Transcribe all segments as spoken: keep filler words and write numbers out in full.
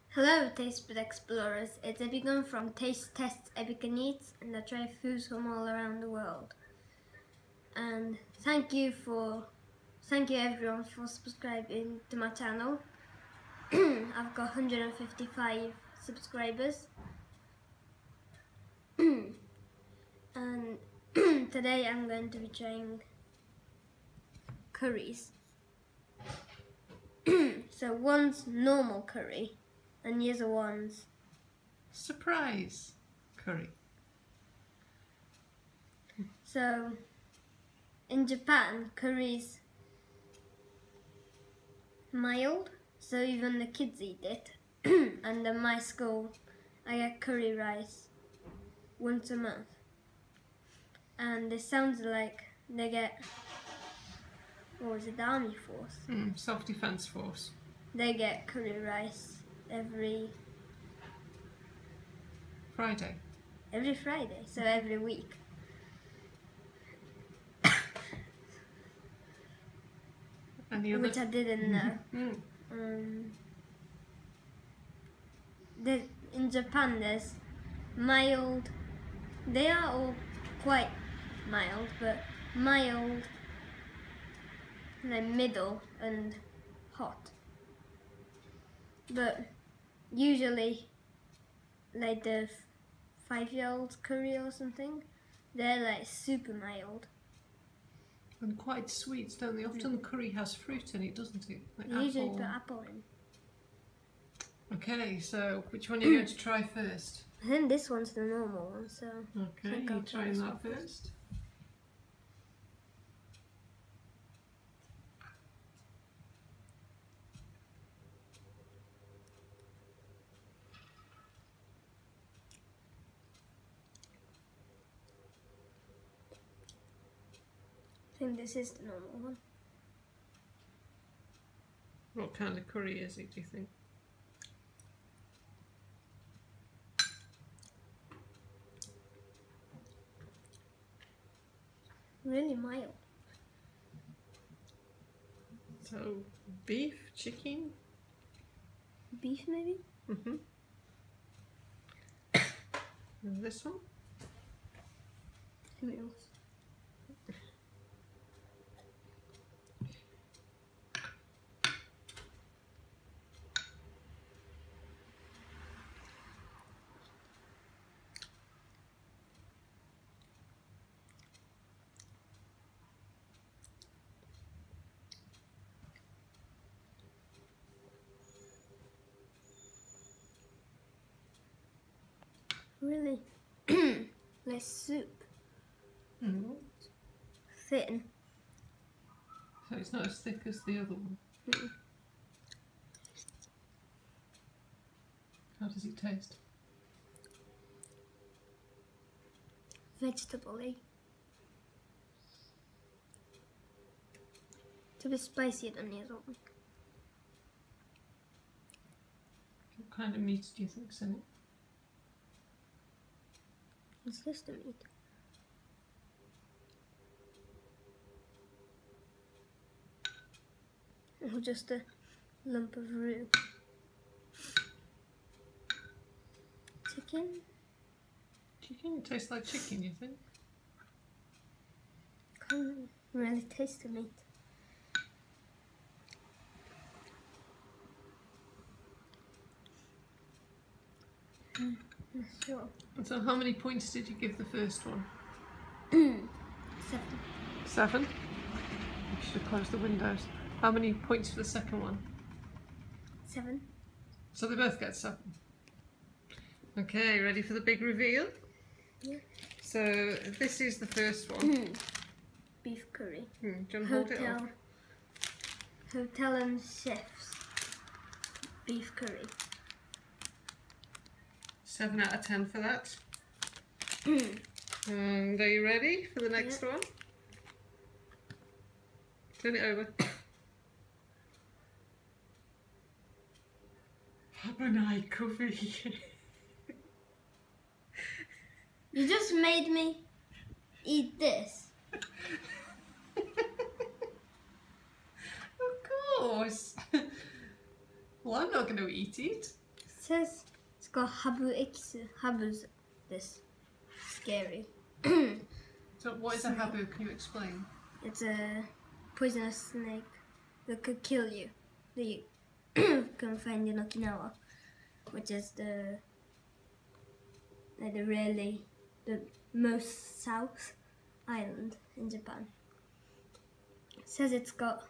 Hello Taste Bud Explorers, it's Epigon from Taste Tests Epic and Eats, and I try foods from all around the world. And thank you for, thank you everyone for subscribing to my channel. I've got one hundred fifty-five subscribers. And today I'm going to be trying curries. So one's normal curry, and the other one's surprise curry. So in Japan, curry's mild, so even the kids eat it. And in my school, I get curry rice once a month. And it sounds like they get, what was it, the Army Force? Mm, Self-Defense Force. They get curry rice every Friday. every Friday, so every week. Any other? Which I didn't know. Mm. Um, the, in Japan there's mild, they are all quite mild, but mild, like middle and hot. But usually, like the five-year-old curry or something, they're like super mild. And quite sweet, don't they? Often the curry has fruit in it, doesn't it? Like They usually apple. put apple in. Okay, so which one are you going to try first? I think this one's the normal one, so Okay, think I'll you try trying this that one first? I think this is the normal one. What kind of curry is it, do you think? Really mild. So, beef, chicken? Beef maybe? Mm-hmm. And this one? Who knows? Really like soup, Mm. thin. So it's not as thick as the other one. Mm. How does it taste? Vegetable-y. It's a bit spicier than the other one. What kind of meat do you think's in it? What's this the meat? Or just a lump of roux. Chicken? Chicken? It tastes like chicken, you think? Can't really taste the meat. Mm, not sure. So how many points did you give the first one? Seven. Seven? You should have closed the windows. How many points for the second one? Seven. So they both get seven. Okay, ready for the big reveal? Yeah. So this is the first one. Beef curry. Hmm, do you want to hold it Hotel. up? Hotel and Chef's beef curry. Seven out of ten for that. And are you ready for the next Yeah. one? Turn it over. Habanai curry. You just made me eat this. Of course. Well, I'm not going to eat it. says it's got habu ekisu. Habu's this scary. So what is a habu? Can you explain? It's a poisonous snake that could kill you. That you can find in Okinawa, which is the like the really the most south island in Japan. It says it's got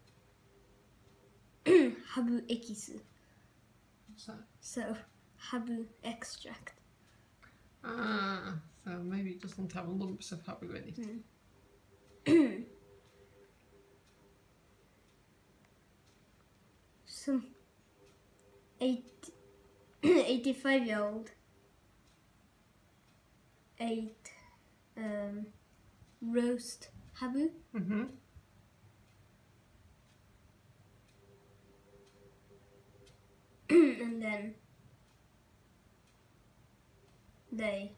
habu ekisu. What's that? So habu extract. Ah, so maybe it doesn't have lumps of habu in it. Mm. Some eight, eighty-five year old ate um, roast habu. Mm-hmm. And then they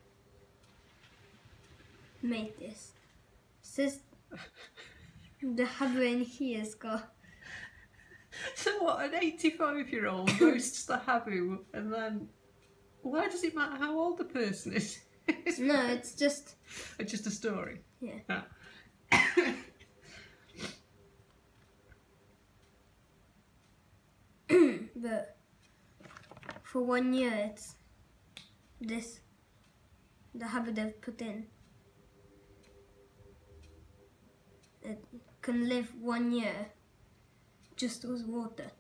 made this. Says the habu in here's got So what, an eighty-five year old roasts the habu and then why does it matter how old the person is? no, it's just It's just a story. yeah. Ah. But for one year, it's this the habu they've put in. It can live one year just with water.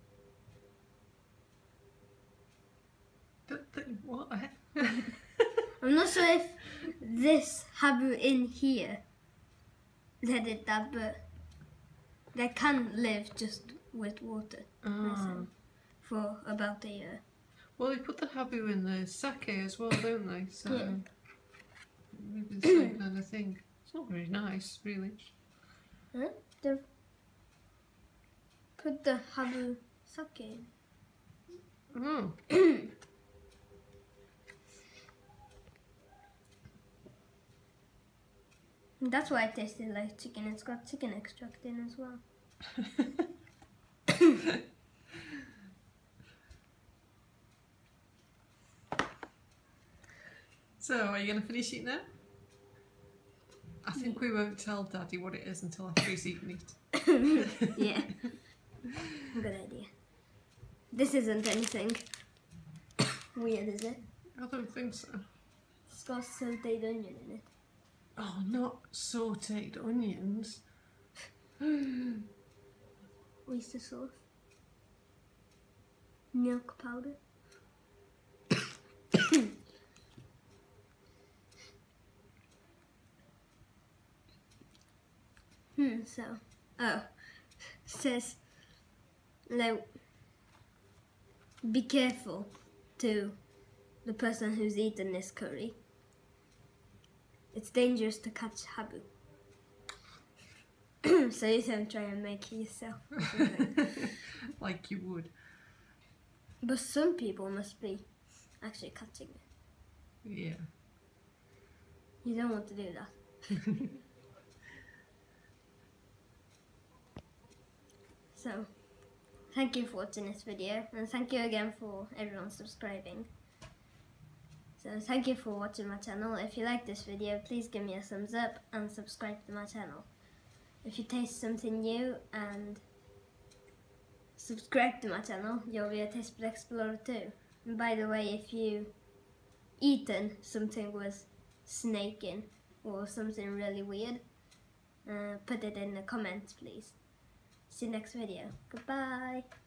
Th- th- what? I'm not sure if this habu in here they did that, but they can live just with water Ah. for about a year. Well, they put the habu in the sake as well, don't they? So Yeah. maybe the same kind of thing. It's not very nice, really. Huh? They've put the habu sake in. Oh. That's why it tasted like chicken. It's got chicken extract in as well. So, are you going to finish it now? I think we won't tell Daddy what it is until after he's eaten it. Yeah. Good idea. This isn't anything weird, is it? I don't think so. It's got sauteed onion in it. Oh, not sauteed onions. Oyster sauce. Milk powder. Hmm, so, oh, says, like, be careful to the person who's eaten this curry. It's dangerous to catch habu. So you don't try and make it yourself. or something. Like you would. But some people must be actually catching it. Yeah. You don't want to do that. So, thank you for watching this video, and thank you again for everyone subscribing. So thank you for watching my channel. If you like this video, please give me a thumbs up and subscribe to my channel. If you taste something new and subscribe to my channel, you'll be a Taste Bud Explorer too. And by the way, if you eaten something with snake in or something really weird, uh, put it in the comments please. See you next video. Goodbye.